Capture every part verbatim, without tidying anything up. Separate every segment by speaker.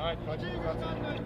Speaker 1: Nein, falsche Flugplatz.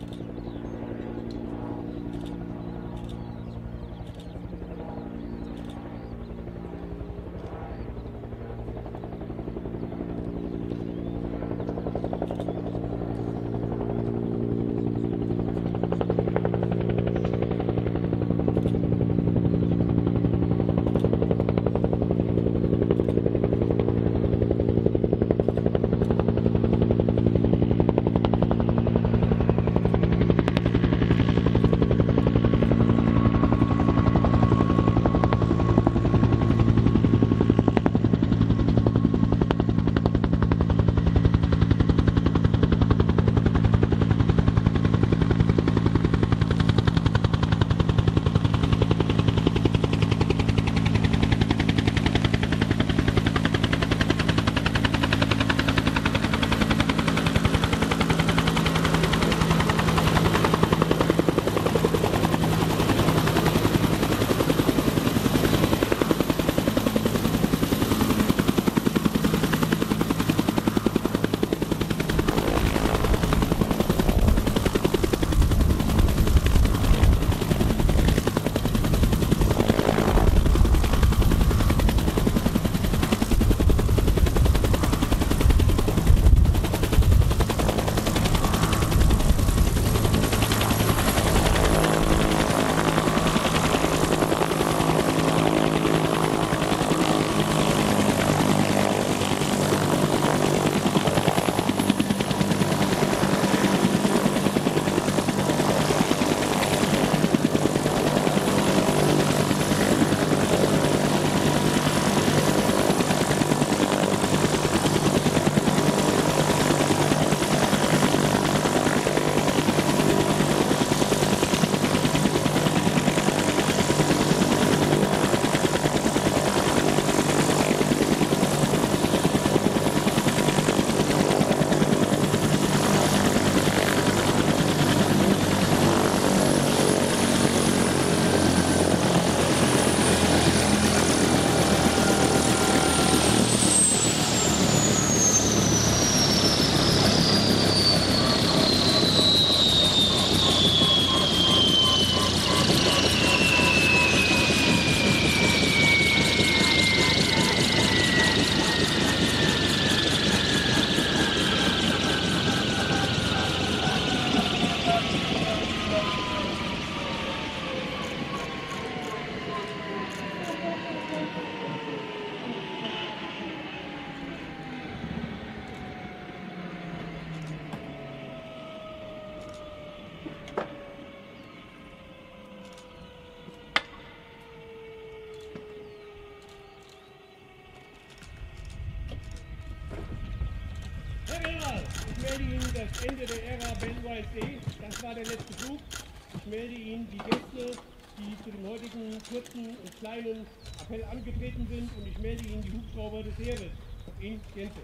Speaker 2: Ich melde Ihnen das Ende der Ära Ben U H D. Das war der letzte Flug. Ich melde Ihnen die Gäste, die zu dem heutigen kurzen und kleinen Appell angetreten sind, und ich melde Ihnen die Hubschrauber des Heeres in Gänze.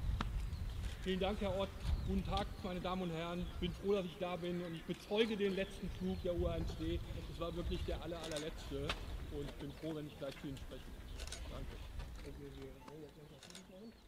Speaker 3: Vielen Dank, Herr Ott. Guten Tag, meine Damen und Herren. Ich bin froh, dass ich da bin, und ich bezeuge den letzten Flug der U H D. Das war wirklich der aller, allerletzte, und ich bin froh, wenn ich gleich zu Ihnen spreche. Danke.